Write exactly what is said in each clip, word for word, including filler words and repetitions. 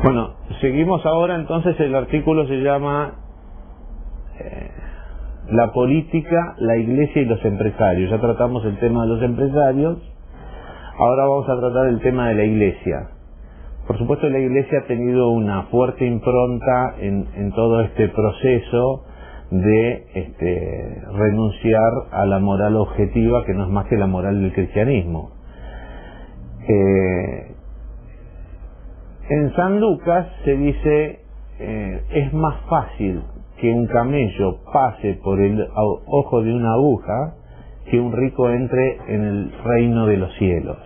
Bueno, seguimos ahora. Entonces el artículo se llama eh, la política, la iglesia y los empresarios. Ya tratamos el tema de los empresarios, ahora vamos a tratar el tema de la iglesia. Por supuesto, la iglesia ha tenido una fuerte impronta en, en todo este proceso de este, renunciar a la moral objetiva, que no es más que la moral del cristianismo. Eh, en San Lucas se dice, eh, es más fácil que un camello pase por el ojo de una aguja que un rico entre en el reino de los cielos.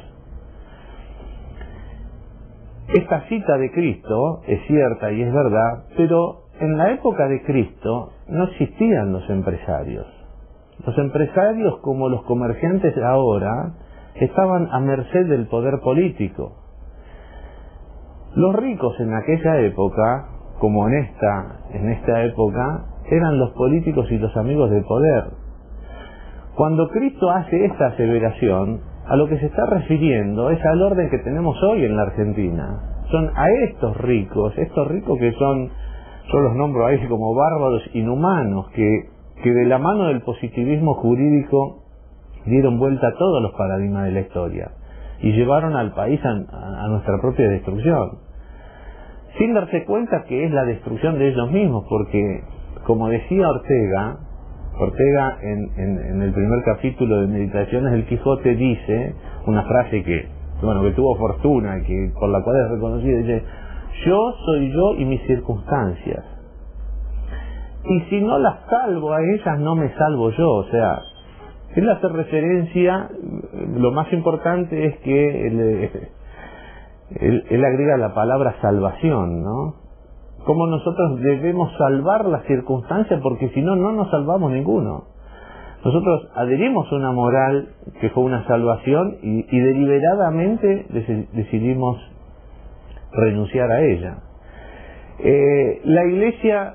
Esta cita de Cristo es cierta y es verdad, pero en la época de Cristo no existían los empresarios. Los empresarios, como los comerciantes ahora, estaban a merced del poder político. Los ricos en aquella época, como en esta, en esta época, eran los políticos y los amigos del poder. Cuando Cristo hace esta aseveración, a lo que se está refiriendo es al orden que tenemos hoy en la Argentina. Son a estos ricos, estos ricos que son, yo los nombro ahí como bárbaros inhumanos, que, que de la mano del positivismo jurídico dieron vuelta a todos los paradigmas de la historia y llevaron al país a, a nuestra propia destrucción, sin darse cuenta que es la destrucción de ellos mismos, porque, como decía Ortega, Ortega en, en, en el primer capítulo de Meditaciones del Quijote dice una frase que, bueno, que tuvo fortuna, que por la cual es reconocida, dice: yo soy yo y mis circunstancias, y si no las salvo a ellas, no me salvo yo. O sea, él hace referencia, lo más importante es que él, él, él agrega la palabra salvación, ¿no? Como nosotros debemos salvar las circunstancias, porque si no, no nos salvamos ninguno. Nosotros adherimos a una moral que fue una salvación y, y deliberadamente decidimos renunciar a ella. Eh, la Iglesia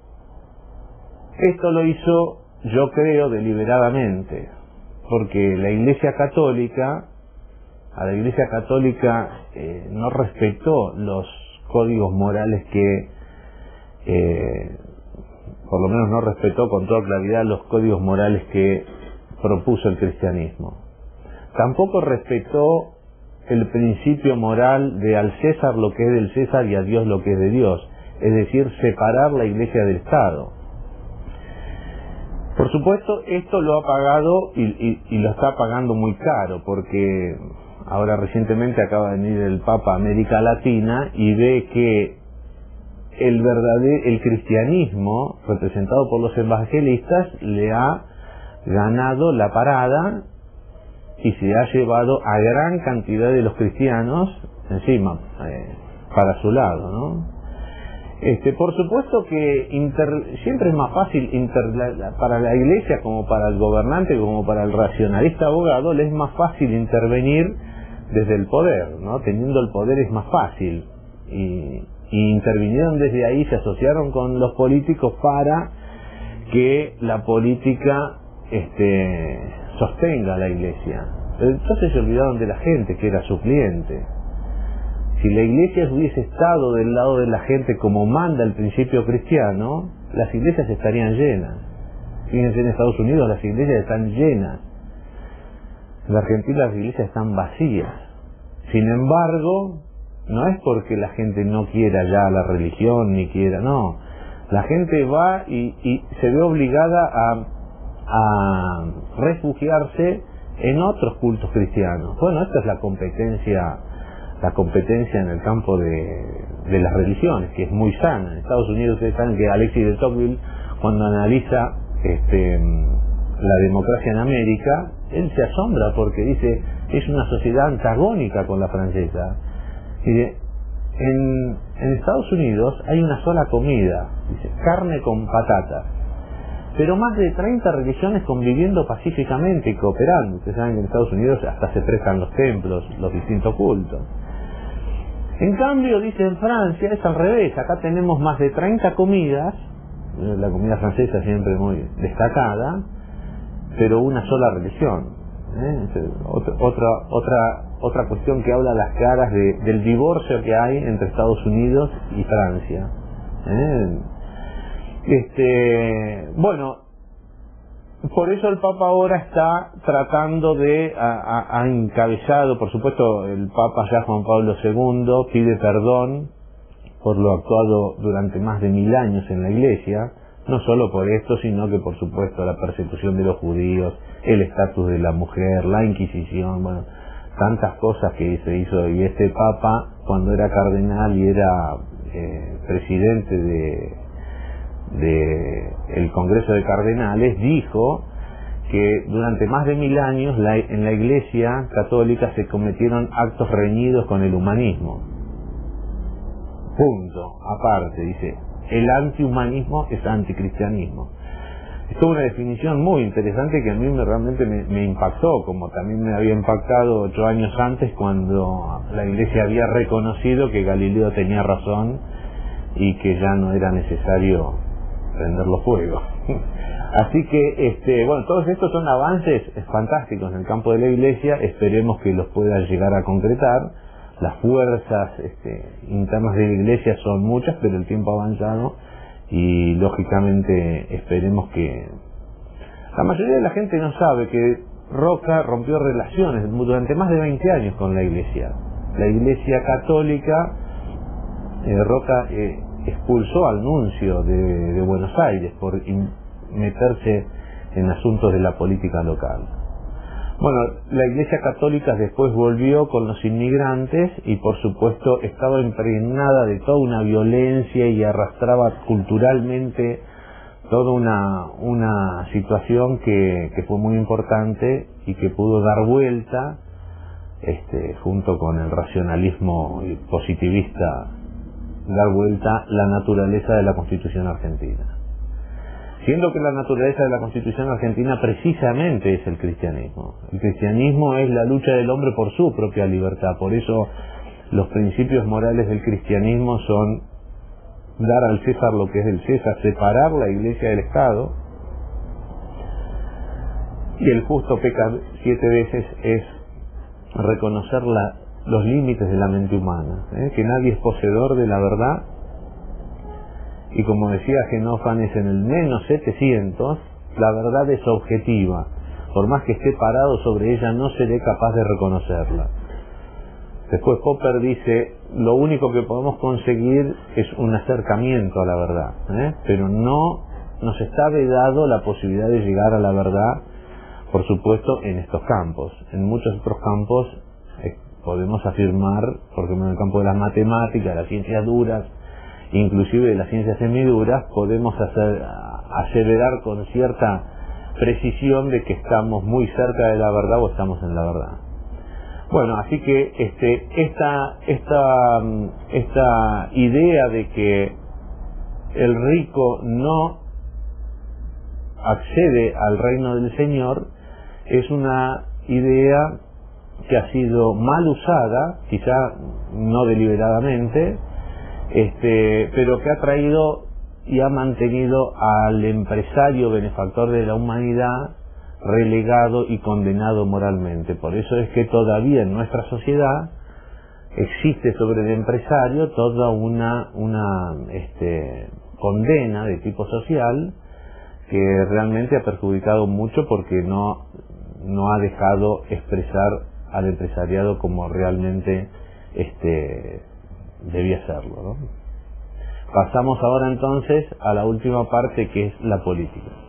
esto lo hizo, yo creo, deliberadamente, porque la Iglesia Católica, a la Iglesia Católica eh, no respetó los códigos morales que, eh, por lo menos no respetó con toda claridad los códigos morales que propuso el cristianismo. Tampoco respetó el principio moral de al César lo que es del César y a Dios lo que es de Dios, es decir, separar la Iglesia del Estado. Por supuesto, esto lo ha pagado y, y, y lo está pagando muy caro, porque ahora recientemente acaba de venir el Papa a América Latina y ve que el verdadero, el cristianismo representado por los evangelistas le ha ganado la parada y se ha llevado a gran cantidad de los cristianos encima, eh, para su lado, ¿no? Este, por supuesto que inter, siempre es más fácil inter, la, para la Iglesia, como para el gobernante, como para el racionalista abogado, le es más fácil intervenir desde el poder, ¿no? Teniendo el poder es más fácil, y, y intervinieron desde ahí, se asociaron con los políticos para que la política este, sostenga a la Iglesia. Entonces se olvidaron de la gente, que era su cliente. Si la Iglesia hubiese estado del lado de la gente como manda el principio cristiano, las iglesias estarían llenas. Fíjense, en Estados Unidos las iglesias están llenas. En la Argentina las iglesias están vacías. Sin embargo, no es porque la gente no quiera ya la religión, ni quiera, no. La gente va y, y se ve obligada a, a refugiarse en otros cultos cristianos. Bueno, esta es la competencia la competencia en el campo de, de las religiones, que es muy sana. En Estados Unidos ustedes saben que Alexis de Tocqueville, cuando analiza este, la democracia en América, él se asombra porque dice, es una sociedad antagónica con la francesa. Dice, en, en Estados Unidos hay una sola comida, dice, carne con patatas, pero más de treinta religiones conviviendo pacíficamente y cooperando. Ustedes saben que en Estados Unidos hasta se prestan los templos, los distintos cultos. En cambio, dice, en Francia es al revés. Acá tenemos más de treinta comidas, la comida francesa siempre muy destacada, pero una sola religión, ¿eh? otra, otra, otra, otra cuestión que habla a las caras de, del divorcio que hay entre Estados Unidos y Francia. ¿Eh? Este, bueno, por eso el Papa ahora está tratando de, ha encabezado, por supuesto, el Papa ya Juan Pablo segundo pide perdón por lo actuado durante más de mil años en la Iglesia, no solo por esto, sino que por supuesto la persecución de los judíos, el estatus de la mujer, la Inquisición, bueno, tantas cosas que se hizo. Y este Papa, cuando era cardenal y era eh, presidente de, de el Congreso de Cardenales, dijo que durante más de mil años la, en la Iglesia católica se cometieron actos reñidos con el humanismo. Punto. Aparte, dice, el antihumanismo es anticristianismo. Esto es una definición muy interesante que a mí me, realmente me, me impactó, como también me había impactado ocho años antes cuando la Iglesia había reconocido que Galileo tenía razón y que ya no era necesario prenderlo fuego. Así que, este, bueno, todos estos son avances fantásticos en el campo de la Iglesia, esperemos que los pueda llegar a concretar. Las fuerzas este, internas de la Iglesia son muchas, pero el tiempo ha avanzado y lógicamente esperemos que... La mayoría de la gente no sabe que Roca rompió relaciones durante más de veinte años con la Iglesia. La Iglesia católica, eh, Roca eh, expulsó al nuncio de, de Buenos Aires por meterse en asuntos de la política local. Bueno, la Iglesia católica después volvió con los inmigrantes y por supuesto estaba impregnada de toda una violencia y arrastraba culturalmente toda una, una situación que, que fue muy importante y que pudo dar vuelta, este, junto con el racionalismo positivista, dar vuelta la naturaleza de la Constitución argentina. Siendo que la naturaleza de la Constitución argentina precisamente es el cristianismo. El cristianismo es la lucha del hombre por su propia libertad. Por eso los principios morales del cristianismo son dar al César lo que es del César, separar la Iglesia del Estado. Y el justo peca siete veces es reconocer la, los límites de la mente humana, ¿eh? Que nadie es poseedor de la verdad. Y como decía Genófanes en el menos setecientos, la verdad es objetiva. Por más que esté parado sobre ella, no seré capaz de reconocerla. Después Popper dice, lo único que podemos conseguir es un acercamiento a la verdad, ¿eh? Pero no nos está vedado la posibilidad de llegar a la verdad, por supuesto, en estos campos. En muchos otros campos eh, podemos afirmar, por ejemplo, en el campo de las matemáticas, las ciencias duras, inclusive de las ciencias semiduras, podemos hacer, aseverar con cierta precisión de que estamos muy cerca de la verdad o estamos en la verdad. Bueno, así que este, esta, esta, esta idea de que el rico no accede al reino del Señor es una idea que ha sido mal usada, quizá no deliberadamente, Este, pero que ha traído y ha mantenido al empresario benefactor de la humanidad relegado y condenado moralmente. Por eso es que todavía en nuestra sociedad existe sobre el empresario toda una, una este, condena de tipo social que realmente ha perjudicado mucho porque no, no ha dejado expresar al empresariado como realmente este debía serlo, ¿no? Pasamos ahora entonces a la última parte, que es la política.